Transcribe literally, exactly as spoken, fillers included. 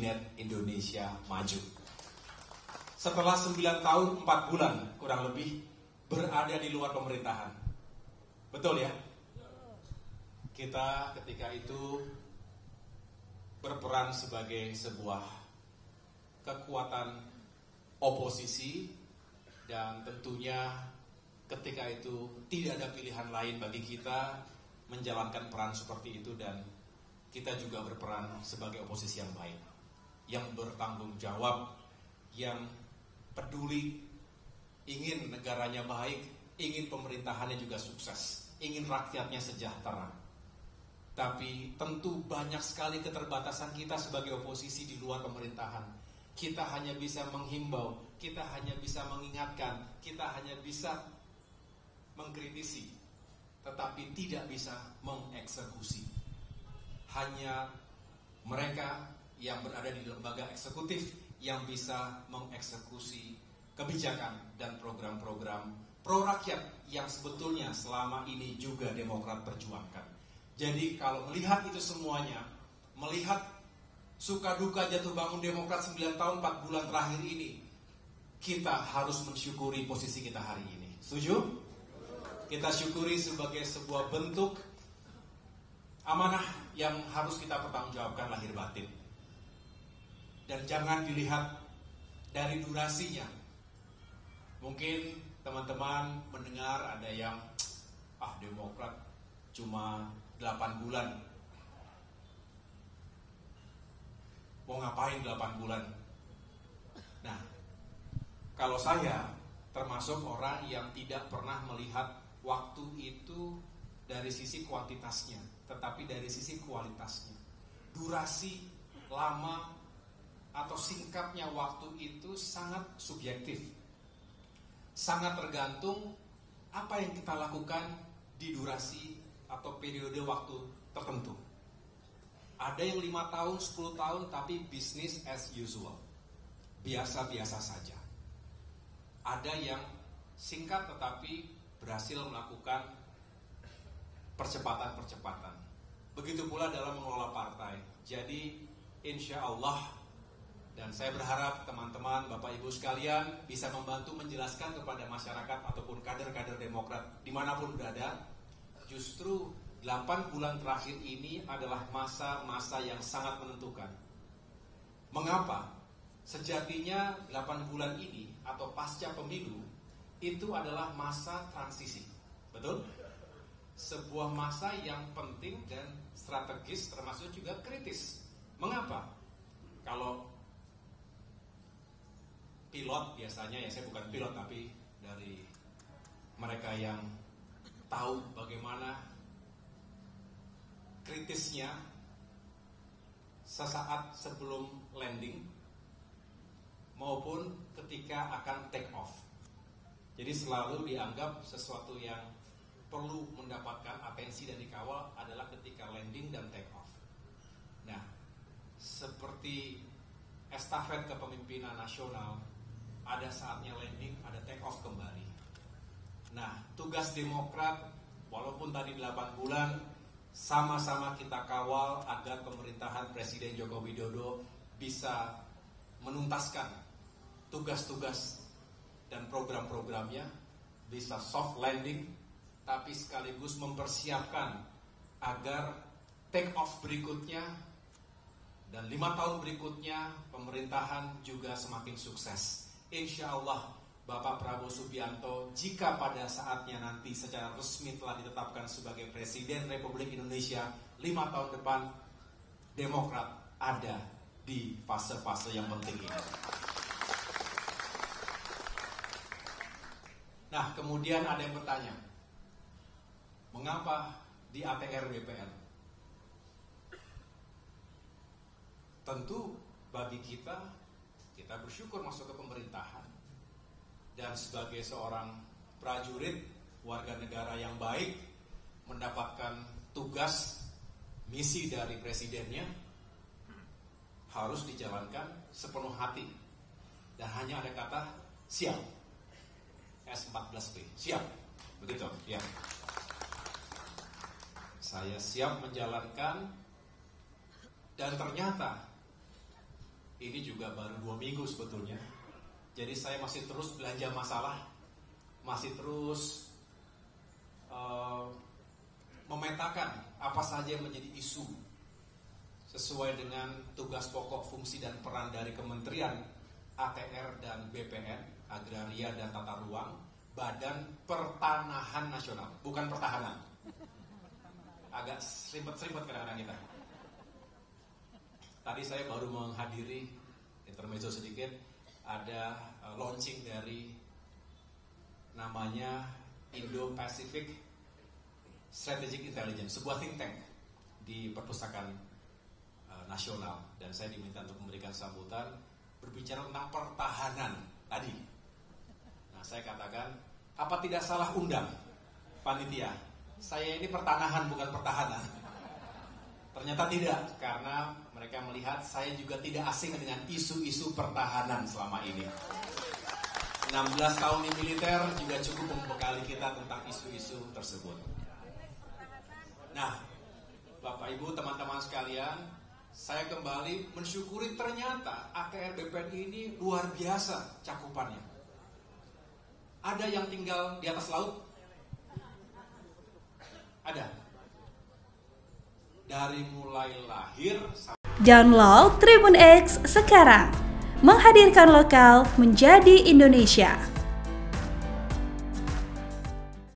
Kabinet Indonesia Maju. Setelah sembilan tahun empat bulan kurang lebih berada di luar pemerintahan. Betul ya? Kita ketika itu berperan sebagai sebuah kekuatan oposisi, dan tentunya ketika itu tidak ada pilihan lain bagi kita menjalankan peran seperti itu, dan kita juga berperan sebagai oposisi yang baik, yang bertanggung jawab, yang peduli, ingin negaranya baik, ingin pemerintahannya juga sukses, ingin rakyatnya sejahtera. Tapi tentu banyak sekali keterbatasan kita sebagai oposisi di luar pemerintahan. Kita hanya bisa menghimbau, kita hanya bisa mengingatkan, kita hanya bisa mengkritisi, tetapi tidak bisa mengeksekusi. Hanya mereka yang berada di lembaga eksekutif yang bisa mengeksekusi kebijakan dan program-program pro rakyat yang sebetulnya selama ini juga Demokrat perjuangkan. Jadi kalau melihat itu semuanya, melihat suka duka jatuh bangun Demokrat sembilan tahun empat bulan terakhir ini, kita harus mensyukuri posisi kita hari ini. Setuju? Kita syukuri sebagai sebuah bentuk amanah yang harus kita pertanggungjawabkan lahir batin. Dan jangan dilihat dari durasinya. Mungkin teman-teman mendengar ada yang, ah Demokrat cuma delapan bulan. Mau ngapain delapan bulan? Nah, kalau saya termasuk orang yang tidak pernah melihat waktu itu dari sisi kuantitasnya, tetapi dari sisi kualitasnya. Durasi lama atau singkatnya waktu itu sangat subjektif. Sangat tergantung apa yang kita lakukan di durasi atau periode waktu tertentu. Ada yang lima tahun, sepuluh tahun, tapi business as usual. Biasa-biasa saja. Ada yang singkat tetapi berhasil melakukan percepatan-percepatan. Begitu pula dalam mengelola partai. Jadi insya Allah, dan saya berharap teman-teman, Bapak Ibu sekalian bisa membantu menjelaskan kepada masyarakat ataupun kader-kader Demokrat dimanapun berada, justru delapan bulan terakhir ini adalah masa-masa yang sangat menentukan. Mengapa? Sejatinya delapan bulan ini atau pasca pemilu itu adalah masa transisi. Betul? Sebuah masa yang penting dan strategis, termasuk juga kritis. Mengapa? Kalau pilot biasanya, ya saya bukan pilot tapi dari mereka yang tahu bagaimana kritisnya sesaat sebelum landing maupun ketika akan take off. Jadi selalu dianggap sesuatu yang perlu mendapatkan atensi dan dikawal adalah ketika landing dan take off. Nah, seperti estafet kepemimpinan nasional, ada saatnya landing, ada take off kembali. Nah, tugas Demokrat walaupun tadi delapan bulan, sama-sama kita kawal agar pemerintahan Presiden Joko Widodo bisa menuntaskan tugas-tugas dan program-programnya, bisa soft landing, tapi sekaligus mempersiapkan agar take off berikutnya dan lima tahun berikutnya pemerintahan juga semakin sukses. Insya Allah Bapak Prabowo Subianto, jika pada saatnya nanti secara resmi telah ditetapkan sebagai Presiden Republik Indonesia lima tahun depan, Demokrat ada di fase-fase yang penting ini. Nah, kemudian ada yang bertanya, mengapa di A T R B P N? Tentu bagi kita, kita bersyukur masuk ke pemerintahan. Dan sebagai seorang prajurit, warga negara yang baik, mendapatkan tugas, misi dari presidennya, harus dijalankan sepenuh hati. Dan hanya ada kata siap. S empat belas B, siap. Begitu, ya. Saya siap menjalankan, dan ternyata ini juga baru dua minggu sebetulnya. Jadi saya masih terus belanja masalah, masih terus uh, memetakan apa saja yang menjadi isu sesuai dengan tugas pokok, fungsi, dan peran dari Kementerian A T R dan B P N, Agraria dan Tata Ruang, Badan Pertanahan Nasional, bukan pertahanan. Agak seribet-seribet kadang-kadang kita. Tadi saya baru menghadiri, intermezzo sedikit, ada uh, launching dari namanya Indo-Pacific Strategic Intelligence, sebuah think tank di Perpustakaan uh, Nasional, dan saya diminta untuk memberikan sambutan berbicara tentang pertahanan tadi. Nah, saya katakan, apa tidak salah undang panitia? Saya ini pertanahan bukan pertahanan. Ternyata tidak, karena mereka melihat saya juga tidak asing dengan isu-isu pertahanan selama ini. enam belas tahun di militer juga cukup membekali kita tentang isu-isu tersebut. Nah, Bapak Ibu, teman-teman sekalian, saya kembali mensyukuri ternyata A T R B P N ini luar biasa cakupannya. Ada yang tinggal di atas laut? Ada. Dari mulai lahir sampai... Download Tribun X sekarang. Menghadirkan lokal menjadi Indonesia.